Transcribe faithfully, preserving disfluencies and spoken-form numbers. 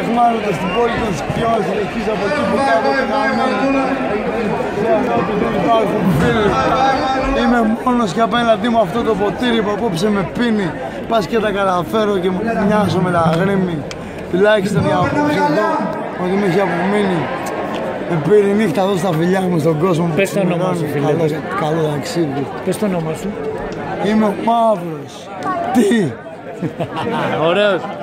εχμάλωτος στην πόλη των σκιών, συνεχίζει από εκεί που κάτω πεθαμένοι. Δεν υπάρχουν φίλοι. Είμαι μόνος και απέναντί μου αυτό το ποτήρι που απόψε με πίνει. Πας και τα καταφέρω και μου μοιάζω με τα γρήμη. Τουλάχιστον για απόψε εδώ, ότι με έχει απομείνει. Με πήρε η νύχτα εδώ στα φιλιά μου, στον κόσμο. Πες το όνομα σου, φίλε. Καλό, καλό ταξίδι. Πες το όνομα σου. Είμαι ο Μαύρος. Τι! Ωραίος.